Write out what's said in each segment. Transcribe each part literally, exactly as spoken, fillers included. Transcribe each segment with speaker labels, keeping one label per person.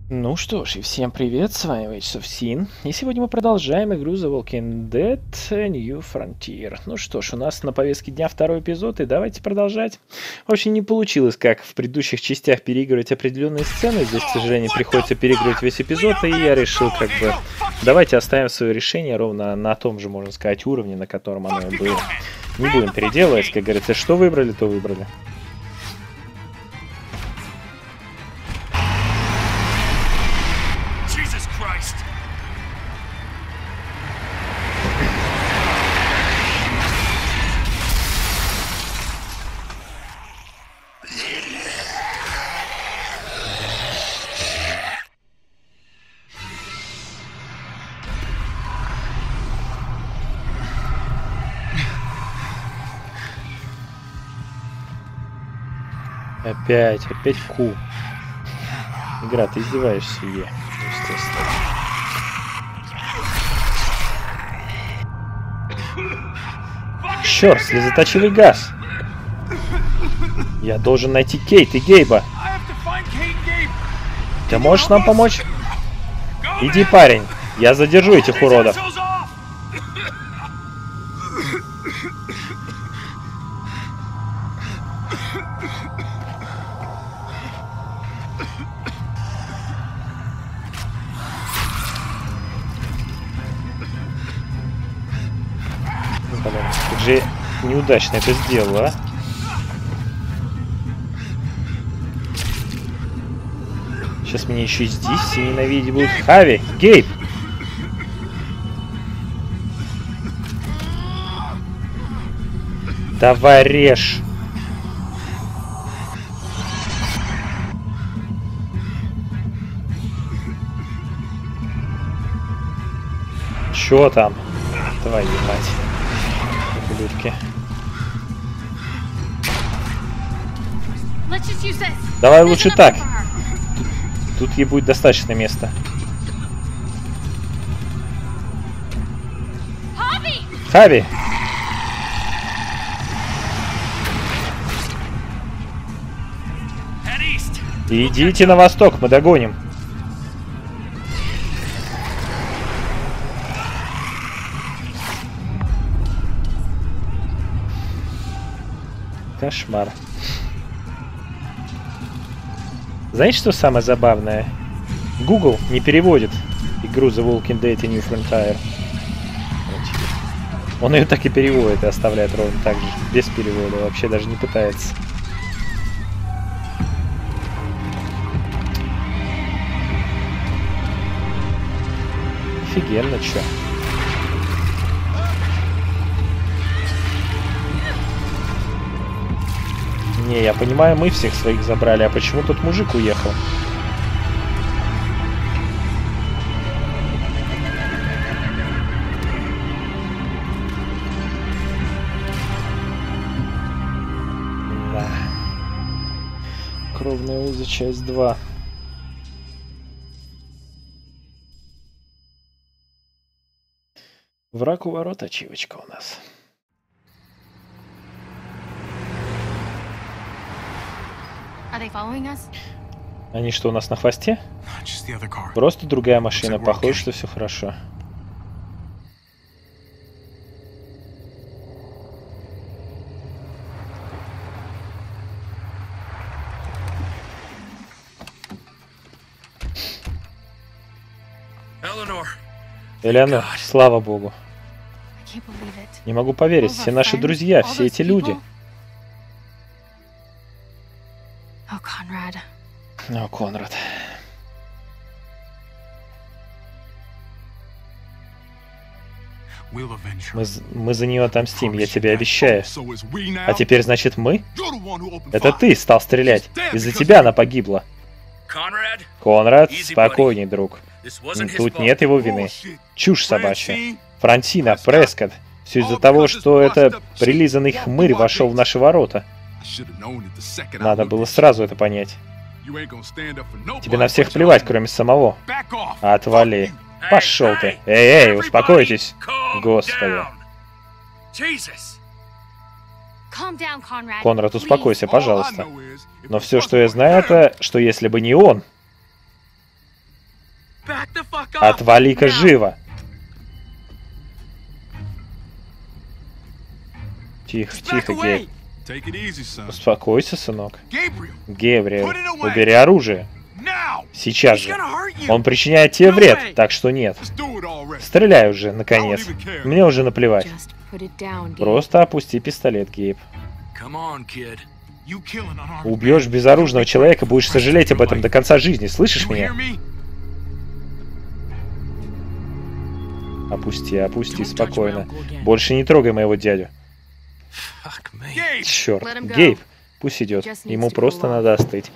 Speaker 1: Ну что ж, и всем привет, с вами Waves of Sin, и сегодня мы продолжаем игру The Walking Dead New Frontier. Ну что ж, у нас на повестке дня второй эпизод, и давайте продолжать. В общем, не получилось, как в предыдущих частях, переигрывать определенные сцены, здесь, к сожалению, приходится переигрывать весь эпизод, и я решил, как бы, давайте оставим свое решение ровно на том же, можно сказать, уровне, на котором оно и было. Не будем переделывать, как говорится, что выбрали, то выбрали. Опять, опять Ку. Игра, ты издеваешься, Е. Естественно. Черт, слезоточивый газ. Я должен найти Кейт и Гейба. Ты можешь нам помочь? Иди, парень. Я задержу этих уродов. Блин, как же неудачно это сделала, а? Сейчас меня еще и здесь все ненавидеть будут. Хави, Гейб! Давай режь! Чё там? Твою мать. Ублюдки. Давай лучше так. Тут, тут ей будет достаточно места. Хави! Идите на восток, мы догоним. Кошмар. Знаете, что самое забавное? Google не переводит игру The Walking Dead New Frontier. Он ее так и переводит и оставляет ровно так же, без перевода, вообще даже не пытается. Офигенно, чё. Не, я понимаю, мы всех своих забрали, а почему тут мужик уехал? Да. Кровные узы, часть два. Враг у ворот, ачивочка у нас. Они что, у нас на хвосте? Просто другая машина. Похоже, что все хорошо. Элеонор, слава богу. Не могу поверить, все наши друзья, все эти люди. О, Конрад. Мы, мы за нее отомстим, я тебе обещаю. А теперь, значит, мы? Это ты стал стрелять. Из-за тебя она погибла. Конрад, спокойней, друг. Тут нет его вины. Чушь собачья. Франсина, Прескотт. Все из-за того, что это прилизанный хмырь вошел в наши ворота. Надо было сразу это понять. Тебе на всех плевать, кроме самого. Отвали. Пошел ты. Эй, эй, успокойтесь. Господи. Конрад, успокойся, пожалуйста. Но все, что я знаю, это, что если бы не он... Отвали-ка живо! Тихо, тихо, Гейб. Успокойся, сынок. Гейбриэл, убери оружие. Сейчас же. Он причиняет тебе вред, так что нет. Стреляй уже, наконец. Мне уже наплевать. Просто опусти пистолет, Гейб. Убьешь безоружного человека, будешь сожалеть об этом до конца жизни. Слышишь меня? Опусти, опусти, спокойно. Больше не трогай моего дядю. Черт. Гейб, пусть идет. Ему просто надо остыть.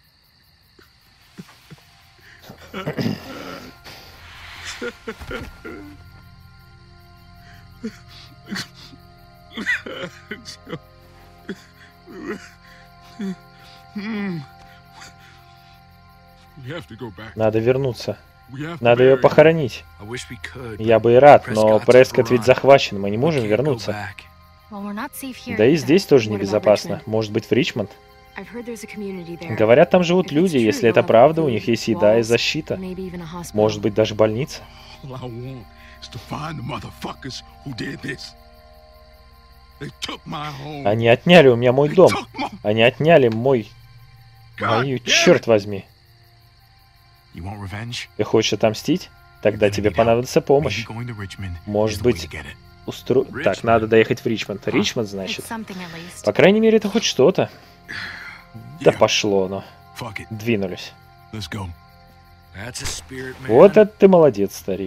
Speaker 1: Надо вернуться. Надо ее похоронить. Я бы и рад, но Прескотт ведь захвачен, мы не можем вернуться. Да и здесь тоже небезопасно. Может быть, в Ричмонд? Говорят, там живут люди, если это правда, у них есть еда и защита. Может быть, даже больница. Они отняли у меня мой дом. Они отняли мой... Мою... Черт возьми. Ты хочешь отомстить? Тогда тебе понадобится помощь. Может быть... Устро... Так, надо доехать в Ричмонд. Ричмонд, значит. По крайней мере, это хоть что-то. Да пошло оно. Двинулись. Вот это ты молодец, старик.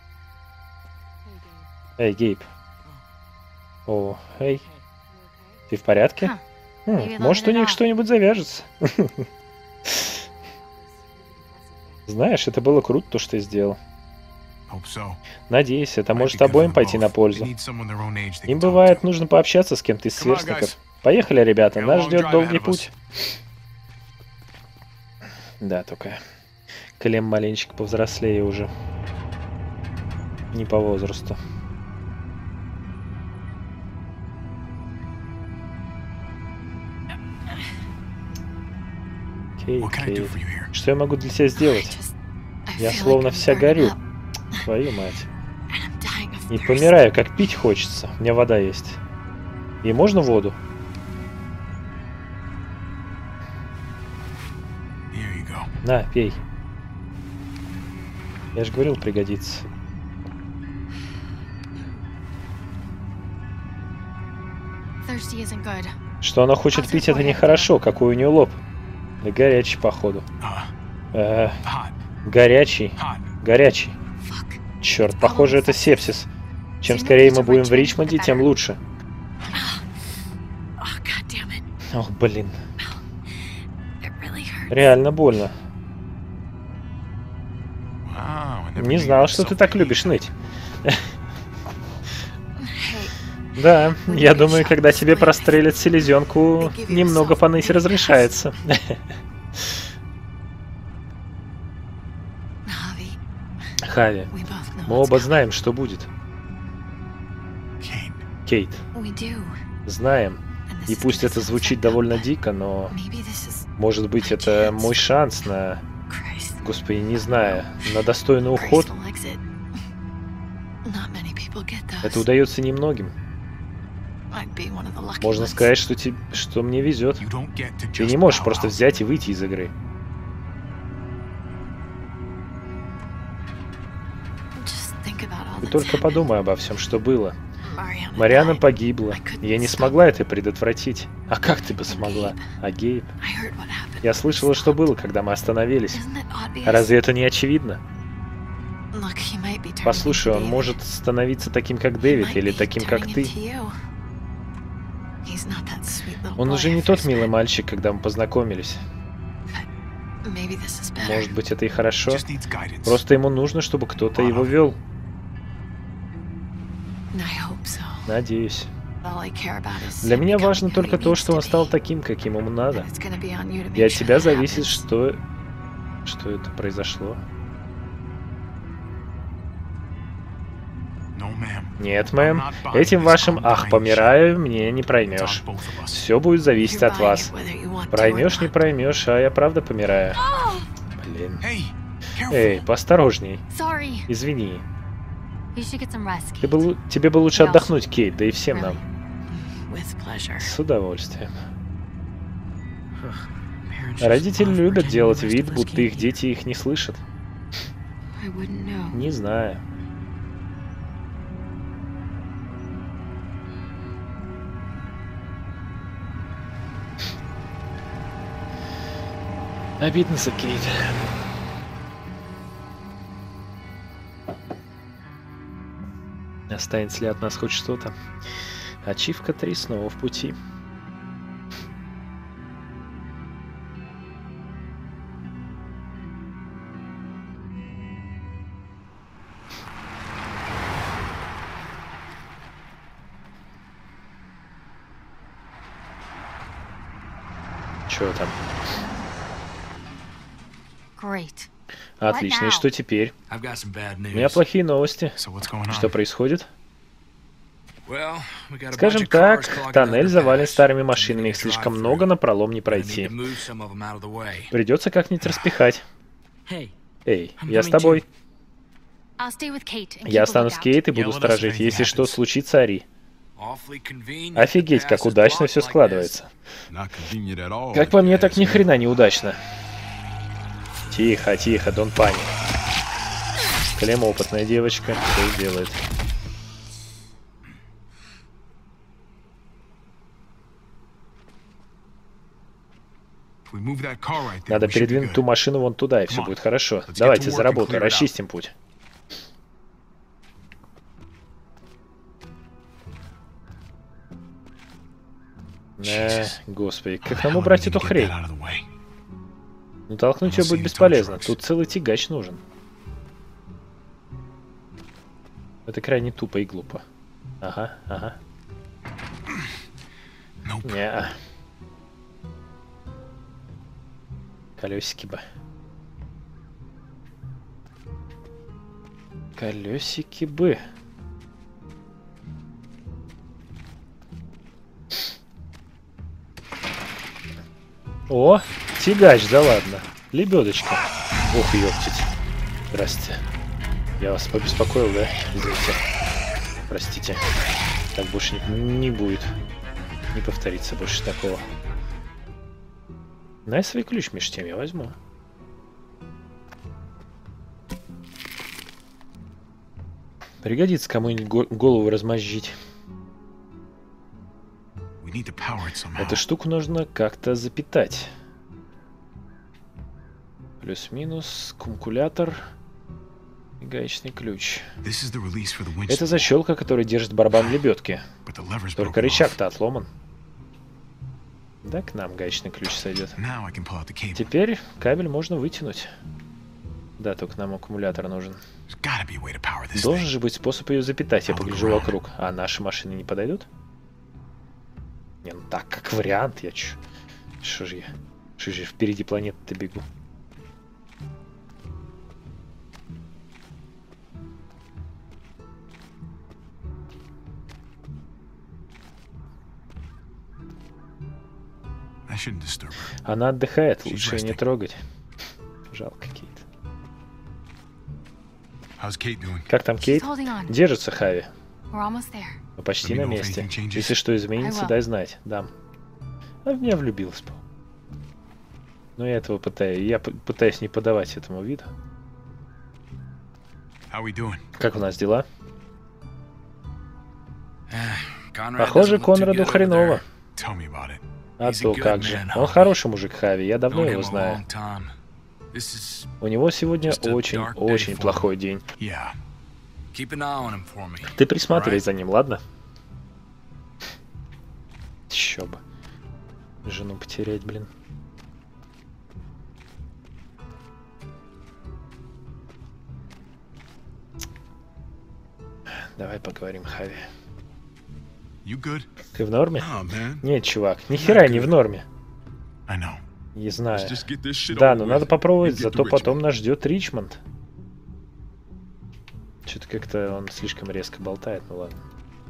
Speaker 1: Эй, Гейб. О, эй. Ты в порядке? Хм, может, у них что-нибудь завяжется. Знаешь, это было круто, то, что ты сделал. Надеюсь, это может обоим пойти на пользу. Им бывает нужно пообщаться с кем-то из сверстников. Поехали, ребята, нас ждет долгий путь. Да, только Клем маленечко повзрослее уже. Не по возрасту. Кейт, Кейт. Что я могу для тебя сделать? Я словно вся горю. Твою мать. И помираю, как пить хочется. У меня вода есть. И можно воду? На, пей. Я же говорил, пригодится. Что она хочет пить, это нехорошо. Какой у нее лоб. Да горячий, походу. Э, горячий. Горячий. Черт, похоже, это сепсис. Чем скорее мы будем в Ричмонде, тем лучше. Ох, блин. Реально больно. Не знал, что ты так любишь ныть. Да, я думаю, когда тебе прострелят селезенку, немного поныть разрешается. Хави, мы оба знаем, что будет. Кейт, знаем. И пусть это звучит довольно дико, но... Может быть, это мой шанс на... Господи, не знаю. На достойный уход. Это удается немногим. Можно сказать, что, te... что мне везет. Ты не можешь просто взять и выйти из игры. Ты только подумай обо всем, что было. Марианна погибла. Я не смогла это предотвратить. А как ты бы смогла? А Гейб? Я слышала, что было, когда мы остановились. Разве это не очевидно? Послушай, он может становиться таким, как Дэвид, или таким, как ты. Он уже не тот милый мальчик, когда мы познакомились. Может быть, это и хорошо. Просто ему нужно, чтобы кто-то его вел. Надеюсь. Для меня важно только то, что он стал таким, каким ему надо. И от тебя зависит, что... Что это произошло. Нет, мэм. Этим вашим «ах, помираю» мне не проймешь. Все будет зависеть от вас. Проймешь, не проймешь, а я правда помираю. Блин. Эй, поосторожней. Извини. Ты бы, тебе бы лучше отдохнуть, Кейт, да и всем нам. С удовольствием. Родители любят делать вид, будто их дети их не слышат. Не знаю. Обидно за Кейт. Останется ли от нас хоть что-то? Ачивка три снова в пути. Чё там? Отлично, и что теперь? У меня плохие новости. Что происходит? Скажем так, тоннель завален старыми машинами, их слишком много, на пролом не пройти. Придется как-нибудь распихать. Эй, я с тобой. Я останусь с Кейт и буду сторожить. Если что случится, ори. Офигеть, как удачно все складывается. Как по мне, так ни хрена не удачно. Тихо, тихо, дон пани. Клем опытная девочка, все сделает. Надо передвинуть ту машину вон туда, и все будет хорошо. Давайте за работу, расчистим путь. Э, господи, как нам убрать эту хрень? Ну, толкнуть ее будет бесполезно. Тут целый тягач нужен. Это крайне тупо и глупо. Ага, ага. Не-а. Колесики бы. Колесики бы. О, тягач, да ладно. Лебедочка. Ох, ёптить. Здрасте. Я вас побеспокоил, да? Извините. Простите. Так больше не, не будет. Не повторится больше такого. Найсовый ключ между тем я возьму. Пригодится кому-нибудь го голову размозжить. Эту штуку нужно как-то запитать. Плюс-минус, кумкулятор и гаечный ключ. Это защелка, которая держит барабан лебедки. Только рычаг-то отломан. Да, к нам гаечный ключ сойдет. Теперь кабель можно вытянуть. Да, только нам аккумулятор нужен. Должен же быть способ ее запитать, я погляжу вокруг. А наши машины не подойдут? Не, ну так, как вариант, я чё? Что же я? Что же впереди планеты-то бегу? Она отдыхает, лучше не трогать. Жалко Кейт. Как там Кейт? Держится, Хави. Мы почти на месте. Если что изменится, дай знать. Дам. А в меня влюбилась, по. Но я этого пытаюсь. Я пытаюсь не подавать этому виду. Как у нас дела? Похоже, Конраду хреново. А то как же. Он хороший мужик, Хави. Я давно его знаю. У него сегодня очень-очень плохой день. Ты присматривай за ним, ладно? Еще бы. Жену потерять, блин. Давай поговорим, Хави. Ты в норме? Нет, чувак, ни хера не в норме. Не знаю. Да, но надо попробовать, зато потом нас ждет Ричмонд. Что-то как-то он слишком резко болтает, ну ладно.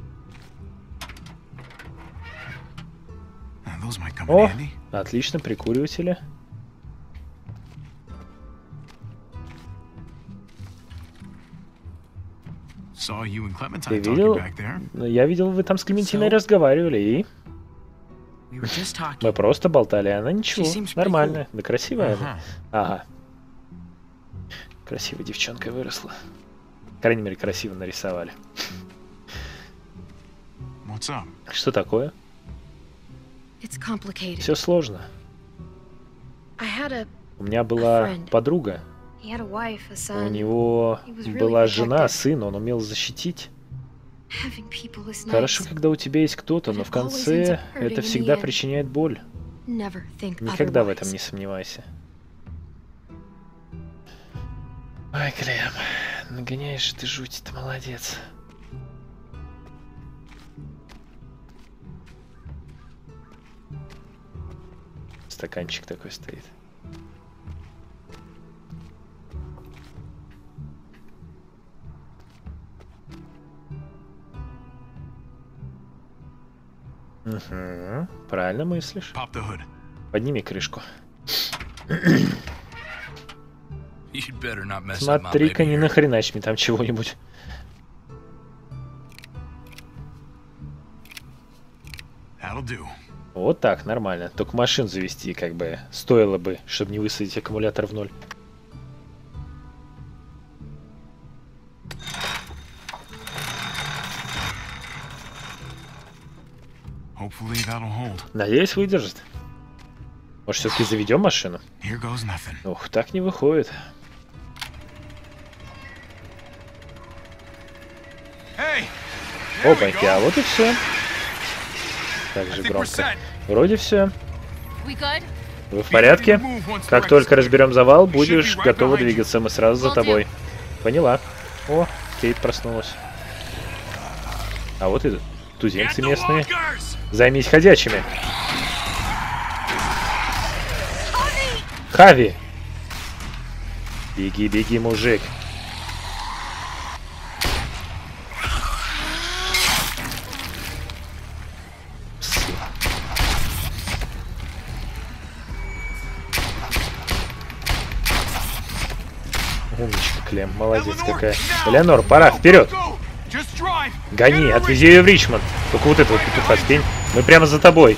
Speaker 1: О, отлично, прикуриватели. Ты видел? Я видел, вы там с Клементиной разговаривали, и... Мы просто болтали, она ничего, нормальная, да красивая она. Ага. Красивая девчонка выросла. По крайней мере, красиво нарисовали. Что такое? Все сложно. У меня была подруга. У него была жена, сын, он умел защитить. Хорошо, когда у тебя есть кто-то, но в конце это всегда причиняет боль. Никогда в этом не сомневайся. Ой, Клем, нагоняешь ты жуть, ты молодец. Стаканчик такой стоит. Угу, правильно мыслишь. Подними крышку. Смотри-ка, не нахреначь мне там чего-нибудь. Вот так, нормально. Только машин завести, как бы, стоило бы, чтобы не высадить аккумулятор в ноль. Надеюсь, выдержит. Может, все-таки заведем машину? Ух, так не выходит. Опаньки, а вот и все. Так же громко. Вроде все. Вы в порядке? Как только разберем завал, будешь готова двигаться. Мы сразу за тобой. Поняла. О, Кейт проснулась. А вот и туземцы местные. Займись ходячими. Хави! Беги, беги, мужик. Умничка, Клем, молодец какая. Элеонор, пора, вперед! Гони, отвези ее в Ричмонд. Только вот этого петуха скинь. Мы прямо за тобой.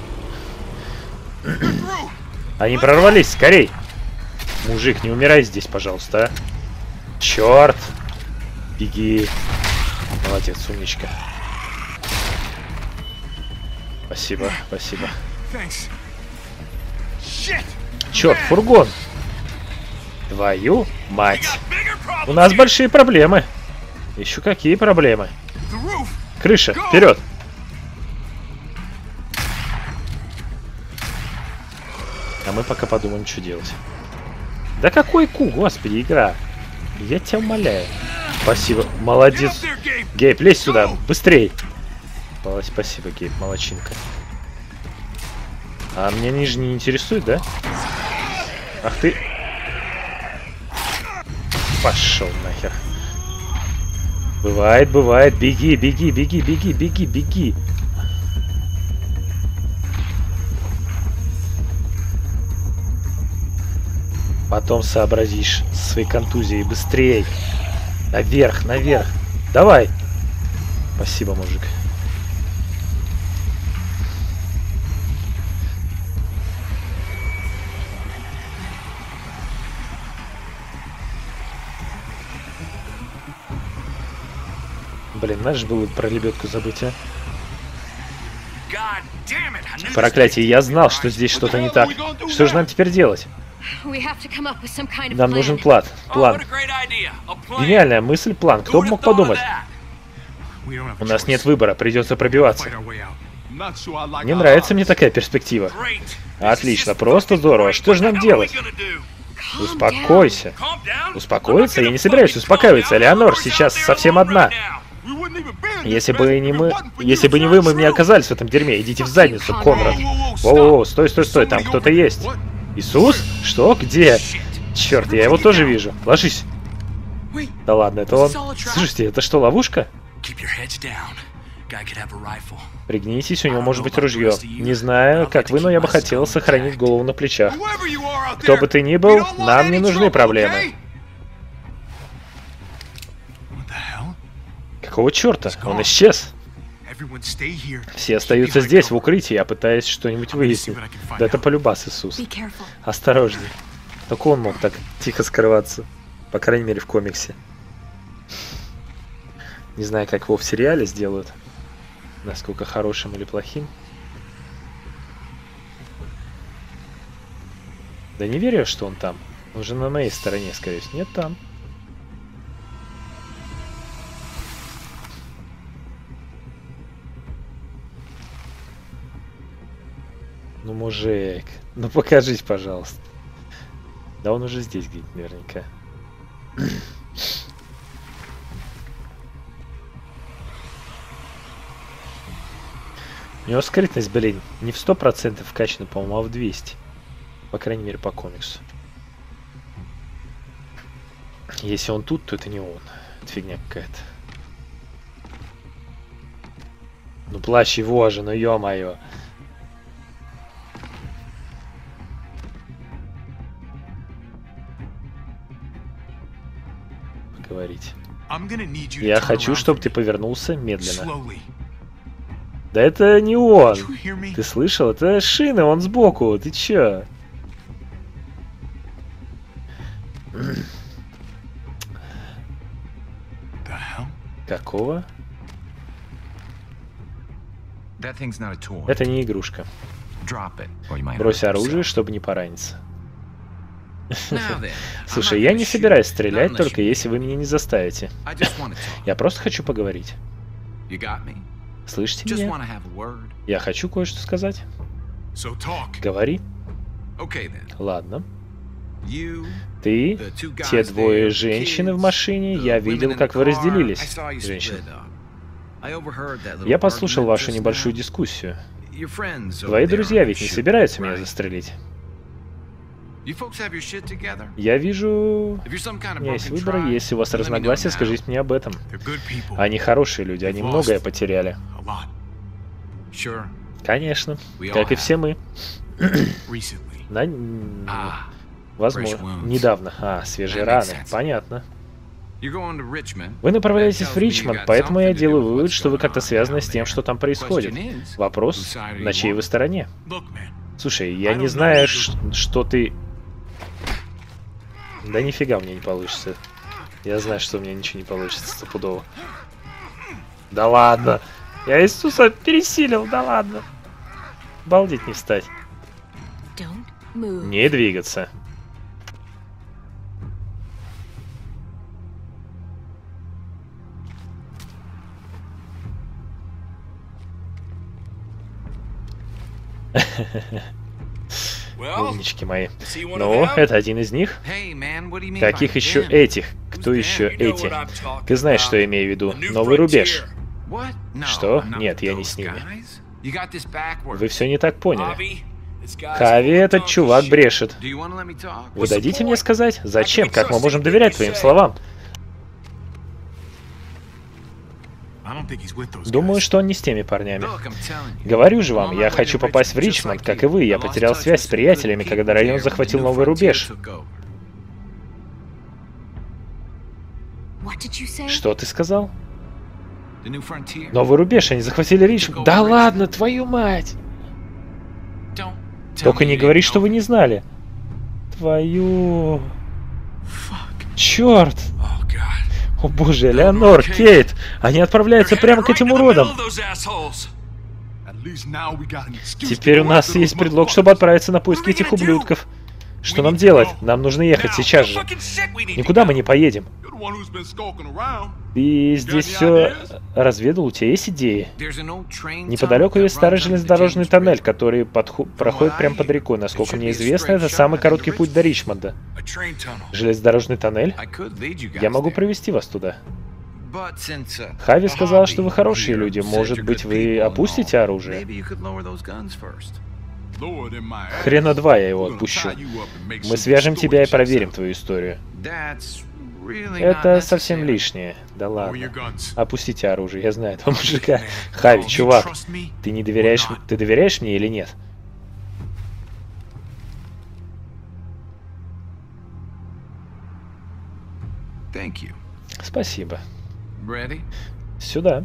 Speaker 1: Они прорвались, скорей! Мужик, не умирай здесь, пожалуйста, а. Черт! Беги. Молодец, умничка. Спасибо, спасибо. Черт, фургон! Твою мать! У нас большие проблемы. Еще какие проблемы? Крыша, вперед! А мы пока подумаем, что делать. Да какой ку, господи, игра. Я тебя умоляю. Спасибо, молодец. Гейб, лезь сюда, быстрей. Спасибо, Гейб, молодчинка. А меня ниже не интересует, да? Ах ты. Пошел нахер. Бывает, бывает. Беги, беги, беги, беги, беги, беги. Потом сообразишь со своей контузией быстрее. Наверх, наверх. Давай. Спасибо, мужик. Блин, надо же было про лебедку забыть, а. Проклятие, я знал, что здесь что-то не так. Что же нам теперь делать? Нам нужен план. План. Гениальная мысль, план. Кто бы мог подумать? У нас нет выбора, придется пробиваться. Не нравится мне такая перспектива. Отлично, просто здорово. Что же нам делать? Успокойся. Успокоиться? Я не собираюсь успокаиваться. Элеонор сейчас совсем одна. Если бы не мы, если бы не вы, мы не оказались в этом дерьме. Идите в задницу, Конрад. Воу-воу, стой, стой, стой, там кто-то есть. Иисус? Что? Где? Черт, я его тоже вижу. Ложись. Да ладно, это он. Слушайте, это что, ловушка? Пригнитесь, у него может быть ружье. Не знаю, как вы, но я бы хотел сохранить голову на плечах. Кто бы ты ни был, нам не нужны проблемы. Какого черта? Он исчез. Все остаются здесь, в укрытии, я пытаюсь что-нибудь выяснить. Да это полюбас, Иисус. Осторожней. Только он мог так тихо скрываться. По крайней мере, в комиксе. Не знаю, как его в сериале сделают. Насколько хорошим или плохим. Да не верю, что он там. Он же на моей стороне, скорее всего. Нет, там. Ну, мужик. Ну, покажись, пожалуйста. Да он уже здесь где-то наверняка. У него скрытность, блин, не в сто процентов вкачана, по-моему, а в двести. По крайней мере, по комиксу. Если он тут, то это не он. Это фигня какая-то. Ну, плащ его же, ну ё-моё. Поговорить. Я хочу, чтобы ты повернулся медленно. Да это не он. Ты слышал? Это шина, он сбоку. Ты чё? Какого? Это не игрушка. Брось оружие, чтобы не пораниться. Слушай, я не собираюсь стрелять, только если вы меня не заставите. Я просто хочу поговорить. Слышите меня? Я хочу кое-что сказать. Говори. Ладно. Ты, те двое женщин в машине, я видел, как вы разделились. Женщины. Я послушал вашу небольшую дискуссию. Твои друзья ведь не собираются меня застрелить. Я вижу... У меня есть выбор, если у вас разногласия, скажите мне об этом. Они хорошие люди, они многое потеряли. Конечно, как и все мы. На... Возможно. Недавно. А, свежие раны. Понятно. Вы направляетесь в Ричмонд, поэтому я делаю вывод, что вы как-то связаны с тем, что там происходит. Вопрос, на чьей вы стороне? Слушай, я не знаю, что ты... Да нифига у меня не получится. Я знаю, что у меня ничего не получится стопудово. Да ладно. Я Иисуса пересилил, да ладно. Балдеть не встать. Не двигаться. Умнички мои. Ну, это один из них. Каких еще этих? Кто еще эти? Ты знаешь, что я имею в виду. Новый рубеж. Что? Нет, я не с ними. Вы все не так поняли. Хави, этот чувак брешет. Вы дадите мне сказать? Зачем? Как мы можем доверять твоим словам? Думаю, что он не с теми парнями. Говорю же вам, я хочу попасть в Ричмонд, как и вы. Я потерял связь с приятелями, когда район захватил новый рубеж. Что ты сказал? Новый рубеж, они захватили Ричмонд. Да ладно, твою мать! Только не говори, что вы не знали. Твою... Черт! О боже, Элеонор, Кейт! Они отправляются прямо к этим уродам! Теперь у нас есть предлог, чтобы отправиться на поиски этих ублюдков. Что нам делать? Нам нужно ехать сейчас же. Никуда мы не поедем. Ты здесь все разведал? У тебя есть идеи? Неподалеку есть старый железнодорожный тоннель, который проходит прямо под рекой. Насколько мне известно, это самый короткий путь до Ричмонда. Железнодорожный тоннель? Я могу провести вас туда. Хави сказал, что вы хорошие люди. Может быть, вы опустите оружие? Хрена два я его отпущу. Мы свяжем тебя и проверим твою историю. Это совсем лишнее. Да ладно. Опустите оружие, я знаю этого мужика. Хави, чувак, ты не доверяешь... Ты доверяешь мне или нет? Спасибо. Сюда.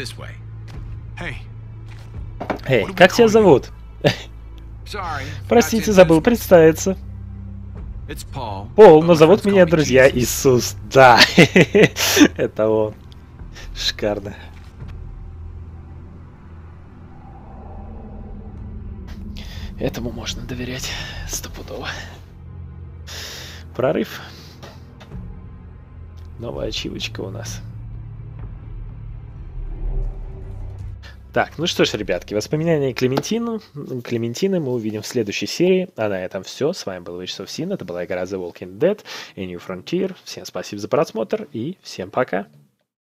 Speaker 1: Эй, как тебя зовут? Простите, забыл представиться. Пол, но зовут меня друзья Иисус. Да, это он. Шикарно. Этому можно доверять стопудово. Прорыв. Новая ачивочка у нас. Так, ну что ж, ребятки, воспоминания Клементину, Клементины мы увидим в следующей серии. А на этом все. С вами был Вячеслав Син. Это была игра The Walking Dead и New Frontier. Всем спасибо за просмотр и всем пока.